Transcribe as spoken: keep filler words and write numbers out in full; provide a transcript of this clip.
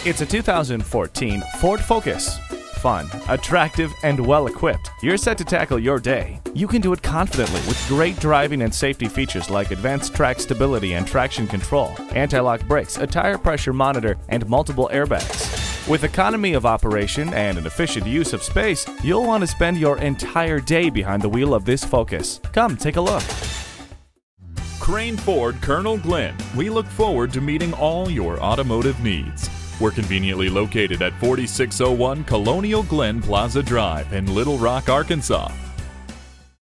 It's a two thousand fourteen Ford Focus. Fun, attractive, and well-equipped, you're set to tackle your day. You can do it confidently with great driving and safety features like advanced track stability and traction control, anti-lock brakes, a tire pressure monitor, and multiple airbags. With economy of operation and an efficient use of space, you'll want to spend your entire day behind the wheel of this Focus. Come take a look. Crane Ford Colonel Glenn. We look forward to meeting all your automotive needs. We're conveniently located at forty-six oh one Colonial Glen Plaza Drive in Little Rock, Arkansas.